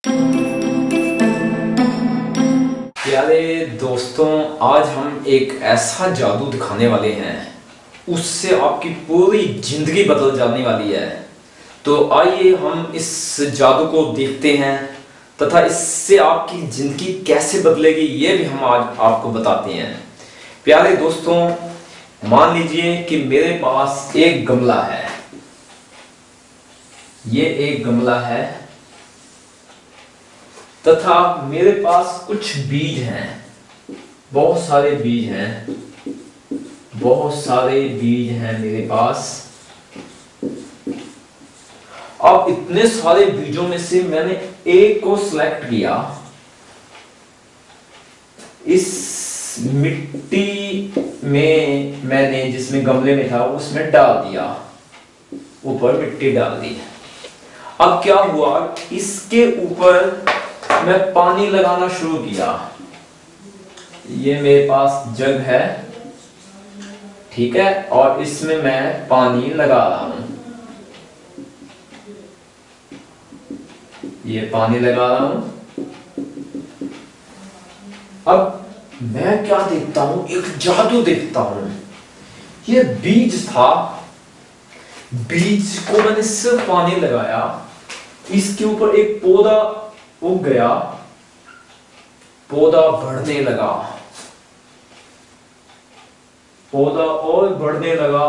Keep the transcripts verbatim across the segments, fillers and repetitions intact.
प्यारे दोस्तों, आज हम एक ऐसा जादू दिखाने वाले हैं, उससे आपकी पूरी जिंदगी बदल जाने वाली है। तो आइए हम इस जादू को देखते हैं तथा इससे आपकी जिंदगी कैसे बदलेगी ये भी हम आज आपको बताते हैं। प्यारे दोस्तों, मान लीजिए कि मेरे पास एक गमला है। ये एक गमला है तथा मेरे पास कुछ बीज हैं, बहुत सारे बीज हैं, बहुत सारे बीज हैं मेरे पास। अब इतने सारे बीजों में से मैंने एक को सिलेक्ट किया, इस मिट्टी में मैंने जिसमें गमले में था उसमें डाल दिया, ऊपर मिट्टी डाल दी। अब क्या हुआ, इसके ऊपर मैं पानी लगाना शुरू किया। ये मेरे पास जग है, ठीक है, और इसमें मैं पानी लगा रहा हूं। ये पानी लगा रहा हूं। अब मैं क्या देखता हूं, एक जादू देखता हूं। ये बीज था, बीज को मैंने सिर्फ पानी लगाया, इसके ऊपर एक पौधा उग गया, पौधा बढ़ने लगा, पौधा और बढ़ने लगा,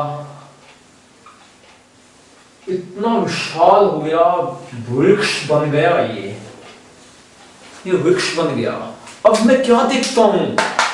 इतना विशाल हो गया, वृक्ष बन गया। ये ये वृक्ष बन गया। अब मैं क्या देखता हूं,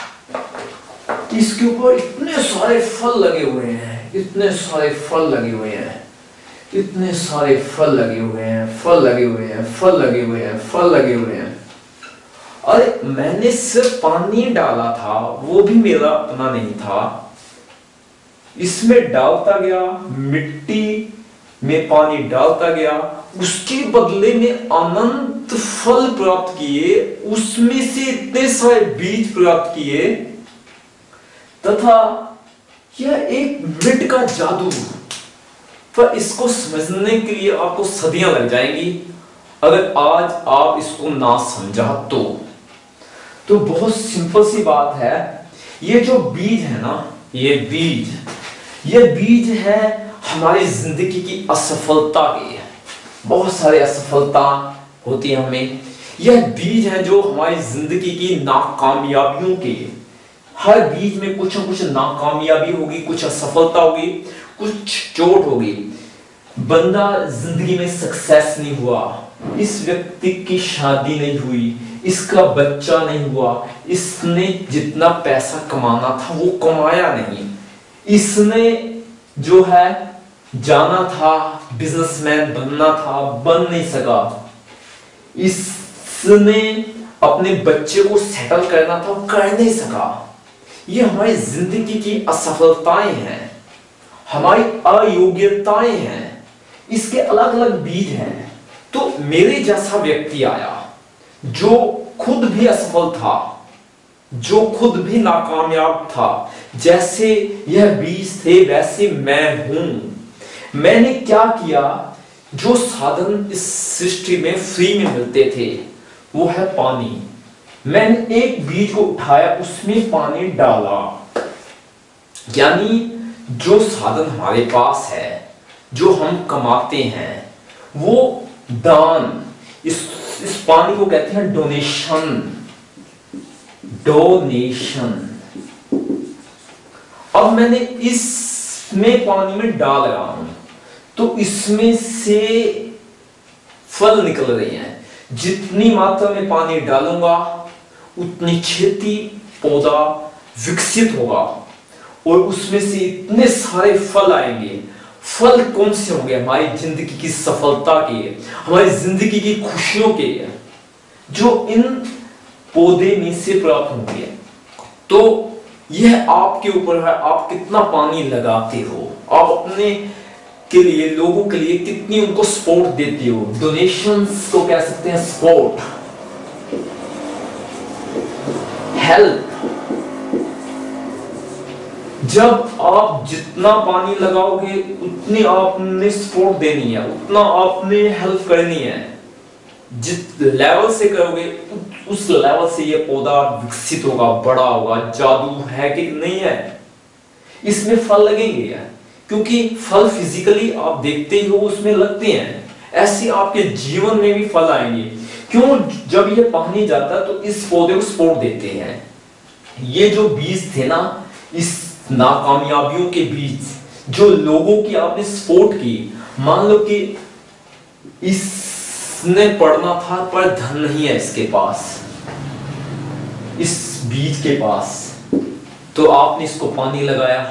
इसके ऊपर इतने सारे फल लगे हुए हैं, इतने सारे फल लगे हुए हैं, इतने सारे फल लगे हुए हैं, फल लगे हुए हैं, फल लगे हुए हैं, फल लगे हुए हैं। अरे मैंने सिर्फ पानी डाला था, वो भी मेरा अपना नहीं था, इसमें डालता गया, मिट्टी में पानी डालता गया, उसके बदले में अनंत फल प्राप्त किए, उसमें से इतने सारे बीज प्राप्त किए तथा यह एक मिनट का जादू। पर इसको समझने के लिए आपको सदियां लग जाएंगी, अगर आज आप इसको ना समझा तो तो बहुत सिंपल सी बात है। ये जो बीज है ना, ये बीज ये बीज है हमारी जिंदगी की असफलता के। बहुत सारे असफलता होती है हमें, यह बीज है जो हमारी जिंदगी की नाकामयाबियों के। हर बीज में कुछ न कुछ नाकामयाबी होगी, कुछ असफलता होगी, कुछ चोट होगी। बंदा जिंदगी में सक्सेस नहीं हुआ, इस व्यक्ति की शादी नहीं हुई, इसका बच्चा नहीं हुआ, इसने जितना पैसा कमाना था वो कमाया नहीं, इसने जो है जाना था, बिजनेसमैन बनना था, बन नहीं सका, इसने अपने बच्चे को सेटल करना था, कर नहीं सका। ये हमारी जिंदगी की असफलताएं हैं, हमारी अयोग्यताएं हैं, इसके अलग अलग बीज हैं। तो मेरे जैसा व्यक्ति आया जो खुद भी असफल था, जो खुद भी नाकामयाब था, जैसे यह बीज थे वैसे मैं हूं। मैंने क्या किया, जो साधन इस सृष्टि में फ्री में मिलते थे वो है पानी। मैंने एक बीज को उठाया, उसमें पानी डाला, यानी जो साधन हमारे पास है, जो हम कमाते हैं, वो दान, इस इस पानी को कहते हैं डोनेशन। डोनेशन अब मैंने इसमें पानी में डाल रहा हूं, तो इसमें से फल निकल रहे हैं। जितनी मात्रा में पानी डालूंगा उतनी छेती पौधा विकसित होगा और उसमें से इतने सारे फल आएंगे। फल कौन से होंगे? हमारी जिंदगी की सफलता के, हमारी जिंदगी की खुशियों के, जो इन पौधे में से प्राप्त होंगे। तो यह आपके ऊपर है, आप कितना पानी लगाते हो, आप अपने के लिए, लोगों के लिए कितनी उनको सपोर्ट देते हो। डोनेशंस को कह सकते हैं सपोर्ट, हेल्प। जब आप जितना पानी लगाओगे उतनी आपने सपोर्ट देनी है, उतना आपने हेल्प करनी है। जिस लेवल से करोगे उस लेवल से ये पौधा विकसित होगा, बड़ा होगा। जादू है कि नहीं है? इसमें फल लगेंगे यार, क्योंकि फल फिजिकली आप देखते ही हो उसमें लगते हैं, ऐसे आपके जीवन में भी फल आएंगे। क्यों? जब ये पानी जाता है तो इस पौधे को सपोर्ट देते हैं। ये जो बीज थे ना, इस नाकामयाबियों के बीज, जो लोगों की आपने सपोर्ट की, मान लो कि इसने पढ़ना था पर धन नहीं है इसके पास, इस बीज के पास, तो आपने इसको पानी लगाया,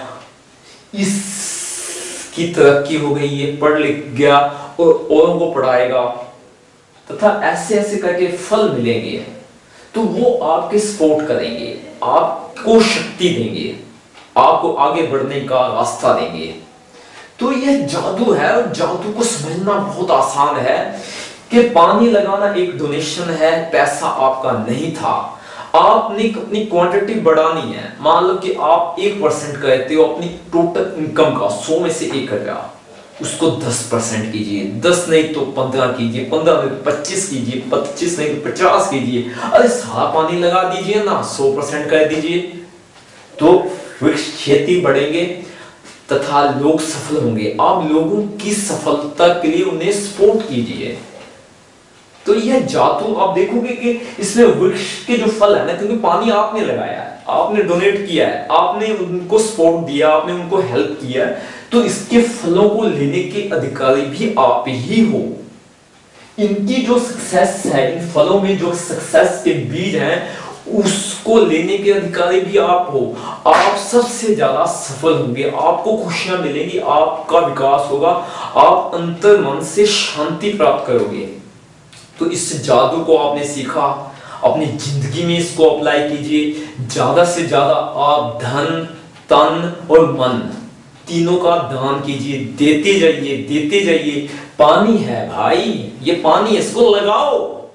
इसकी तरक्की हो गई, ये पढ़ लिख गया और औरों को पढ़ाएगा, तथा ऐसे ऐसे करके फल मिलेंगे। तो वो आपके सपोर्ट करेंगे, आपको शक्ति देंगे, आपको आगे बढ़ने का रास्ता देंगे। तो यह जादू है, और जादू को समझना बहुत आसान है कि पानी लगाना एक डोनेशन है, पैसा आपका नहीं था। आपने अपनी क्वांटिटी बढ़ानी है। मान लो कि आप एक परसेंट कहते हो अपनी टोटल इनकम का, सौ में से एक रुपया, उसको दस परसेंट कीजिए, दस नहीं तो पंद्रह कीजिए, पंद्रह नहीं तो पच्चीस कीजिए, पच्चीस नहीं तो पचास कीजिए, अरे सारा पानी लगा दीजिए ना, सौ परसेंट कर दीजिए, तो वृक्ष खेती बढ़ेंगे तथा लोग सफल होंगे। आप लोगों की सफलता के लिए उन्हें सपोर्ट कीजिए। तो यह जादू आप देखोगे कि इसमें वृक्ष के जो फल है ना, क्योंकि पानी आपने लगाया है, आपने डोनेट किया है, आपने उनको सपोर्ट दिया, आपने उनको हेल्प किया है, तो इसके फलों को लेने के अधिकारी भी आप ही हो। इनकी जो सक्सेस है, इन फलों में जो सक्सेस के बीज हैं, उसको लेने के अधिकारी भी आप हो। आप सबसे ज्यादा सफल होंगे, आपको खुशियां मिलेंगी, आपका विकास होगा, आप अंतर मन से शांति प्राप्त करोगे। तो इस जादू को आपने सीखा, अपनी जिंदगी में इसको अप्लाई कीजिए। ज्यादा से ज्यादा आप धन, तन और मन तीनों का दान कीजिए, देते जाइए, देते जाइए। पानी है भाई, ये पानी, इसको लगाओ,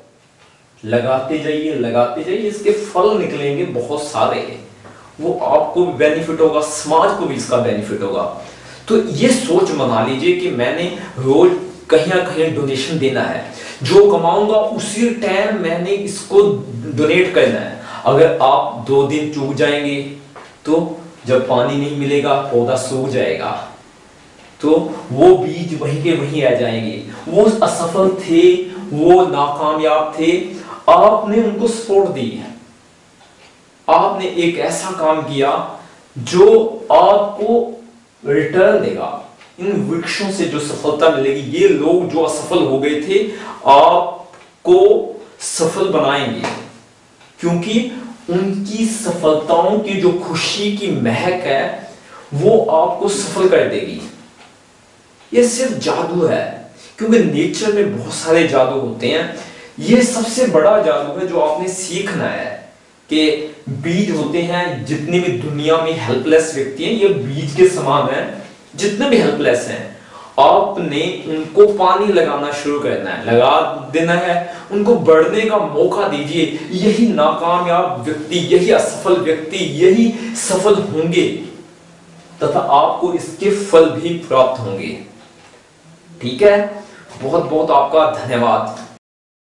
लगाते जाइए, लगाते जाइए, इसके फल निकलेंगे बहुत सारे। वो आपको भी बेनिफिट होगा, समाज को भी इसका बेनिफिट होगा। तो ये सोच बना लीजिए कि मैंने रोज कहीं ना कहीं डोनेशन देना है, जो कमाऊंगा उसी टाइम मैंने इसको डोनेट करना है। अगर आप दो दिन चूक जाएंगे तो जब पानी नहीं मिलेगा पौधा सूख जाएगा, तो वो बीज वहीं के वहीं रह जाएंगे। वो असफल थे, वो नाकामयाब थे, आपने उनको सपोर्ट दी है, आपने एक ऐसा काम किया जो आपको रिटर्न देगा। इन वृक्षों से जो सफलता मिलेगी, ये लोग जो असफल हो गए थे आपको सफल बनाएंगे, क्योंकि उनकी सफलताओं की जो खुशी की महक है वो आपको सफल कर देगी। ये सिर्फ जादू है, क्योंकि नेचर में बहुत सारे जादू होते हैं। ये सबसे बड़ा जादू है जो आपने सीखना है कि बीज होते हैं, जितने भी दुनिया में हेल्पलेस व्यक्ति हैं, ये बीज के समान है, जितने भी हेल्पलेस हैं, आपने उनको पानी लगाना शुरू करना है, लगा देना है, उनको बढ़ने का मौका दीजिए। यही नाकामयाब व्यक्ति, यही असफल व्यक्ति, यही सफल होंगे तथा आपको इसके फल भी प्राप्त होंगे। ठीक है, बहुत बहुत आपका धन्यवाद।